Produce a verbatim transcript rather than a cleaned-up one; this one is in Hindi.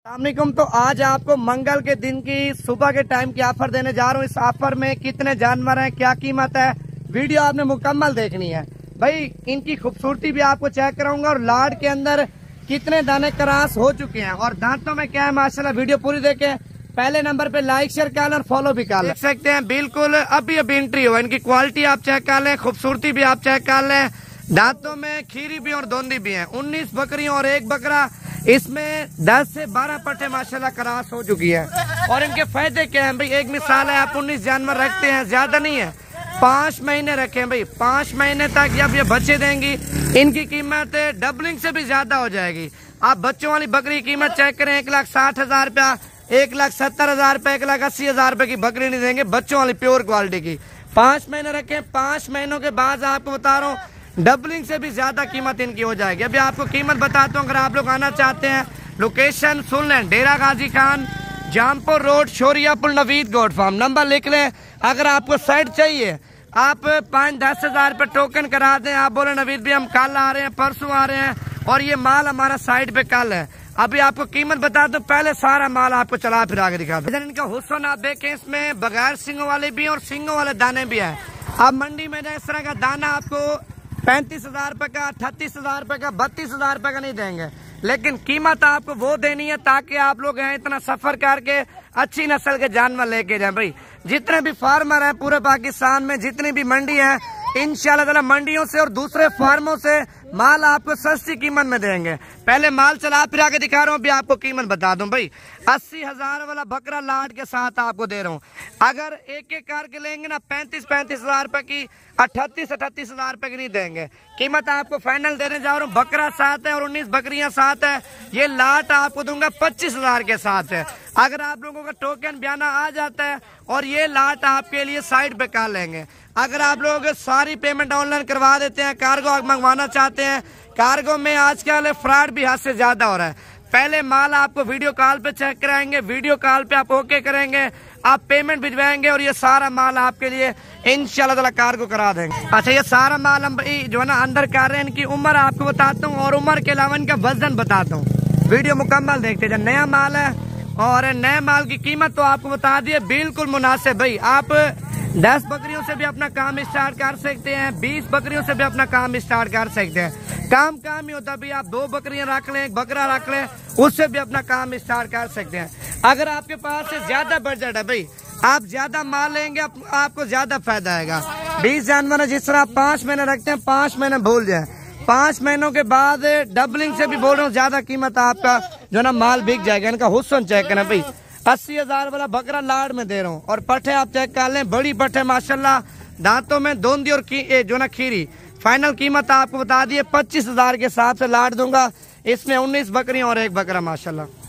अस्सलामुअलैकुम। तो आज आपको मंगल के दिन की सुबह के टाइम की ऑफर देने जा रहा हूँ। इस ऑफर में कितने जानवर हैं, क्या कीमत है, वीडियो आपने मुकम्मल देखनी है भाई। इनकी खूबसूरती भी आपको चेक कराऊंगा और लाड के अंदर कितने दाने क्रॉस हो चुके हैं और दांतों में क्या है माशाल्लाह। वीडियो पूरी देखें। पहले नंबर पे लाइक शेयर कर लें और फॉलो भी कर लें। देख सकते हैं बिल्कुल अभी अभी एंट्री हुआ। इनकी क्वालिटी आप चेक कर लें, खूबसूरती भी आप चेक कर लें। दांतों में खीरी भी और दोंदी भी है। उन्नीस बकरियां और एक बकरा, इसमें दस से बारह पट्टे माशाल्लाह क्रॉस हो चुकी है। और इनके फायदे क्या हैं भाई? एक मिसाल है, आप उन्नीस जानवर रखते हैं, ज्यादा नहीं है, पांच महीने रखे भाई। पांच महीने तक जब ये बच्चे देंगी इनकी कीमत डबलिंग से भी ज्यादा हो जाएगी। आप बच्चों वाली बकरी की कीमत चेक करें, एक लाख साठ हजार रुपया, एक लाख सत्तर हजार रुपया, एक लाख अस्सी हजार रुपए की बकरी नहीं देंगे बच्चों वाली प्योर क्वालिटी की। पांच महीने रखें, पांच महीनों के बाद आपको बता रहा हूँ डबलिंग से भी ज्यादा कीमत इनकी हो जाएगी। अभी आपको कीमत बताता हूँ। अगर आप लोग आना चाहते हैं, लोकेशन सुन लें, डेरा गाजी खान, जामपुर रोड, शोरिया पुल, नवीद गोट फार्म। नंबर लिख लें। अगर आपको साइड चाहिए, आप पाँच दस हजार रुपये टोकन करा दें। आप बोले नवीद भी हम कल आ रहे हैं, परसों आ रहे हैं और ये माल हमारा साइड पे कल है। अभी आपको कीमत बता दो, पहले सारा माल आपको चला फिर आगे दिखा दो। इनका हुस्न आप देखें, इसमें बगैर सिंगों वाले भी और सिंगों वाले दाने भी है। अब मंडी में इस तरह का दाना आपको पैंतीस हजार रुपए का, अट्ठतीस हजार रुपए का, बत्तीस हजार रुपए का नहीं देंगे, लेकिन कीमत आपको वो देनी है ताकि आप लोग हैं इतना सफर करके अच्छी नस्ल के जानवर लेके जाएं भाई। जितने भी फार्मर हैं पूरे पाकिस्तान में, जितनी भी मंडी है, इंशाल्लाह ताला मंडियों से और दूसरे फार्मों से माल आपको सस्ती कीमत में देंगे। पहले माल चला फिर आके दिखा रहा हूँ, अभी आपको कीमत बता दूं भाई। अस्सी हजार वाला बकरा लाड के साथ आपको दे रहा हूँ। अगर एक एक करके लेंगे ना, पैंतीस पैंतीस हजार रुपए की, अट्ठतीस अट्ठतीस हजार रुपए की नहीं देंगे। कीमत आपको फाइनल देने जा रहा हूँ। बकरा साथ है और उन्नीस बकरियां साथ है। ये लाट आपको दूंगा पच्चीस हजार के साथ है। अगर आप लोगों का टोकन बयाना आ जाता है और ये लाट आपके लिए साइड पे कर लेंगे। अगर आप लोग सारी पेमेंट ऑनलाइन करवा देते हैं, कार्गो मंगवाना चाहते हैं, कार्गो में आजकल फ्रॉड भी हद से ज्यादा हो रहा है। पहले माल आपको वीडियो कॉल पे चेक कराएंगे, वीडियो कॉल पे आप ओके करेंगे, आप पेमेंट भिजवाएंगे और ये सारा माल आपके लिए इंशाल्लाह ताला कार्गो करा देंगे। अच्छा, ये सारा माल हम जो है ना अंदर कर रहे हैं। इनकी उम्र आपको बताता हूँ और उम्र के अलावा इनका वजन बताता हूँ। वीडियो मुकम्मल देखते जाए। नया माल है और नए माल की कीमत तो आपको बता दिए बिल्कुल मुनासिब भाई। आप दस बकरियों से भी अपना काम स्टार्ट कर सकते हैं, बीस बकरियों से भी अपना काम स्टार्ट कर सकते हैं। काम काम ही होता है भाई। आप दो बकरियां रख लें, एक बकरा रख लें, उससे भी अपना काम स्टार्ट कर सकते हैं। अगर आपके पास से ज्यादा बजट है भाई, आप ज्यादा माल लेंगे, आप, आपको ज्यादा फायदा आएगा। बीस जानवर है, जिस तरह आप पांच महीने रखते हैं, पांच महीने भूल जाए, पांच महीनों के बाद डबलिंग से भी बोल रहा हूँ ज्यादा कीमत आपका जो ना माल बिक जाएगा। इनका हुस्न चेक करें भाई। अस्सी हजार वाला बकरा लाड में दे रहा हूँ और पट्टे आप चेक कर लें, बड़ी पट्टे माशाल्लाह, दांतों में दोंदी और की, जो ना खीरी। फाइनल कीमत आपको बता दिए पच्चीस हजार के साथ से लाड दूंगा। इसमें उन्नीस बकरियां और एक बकरा माशाल्लाह।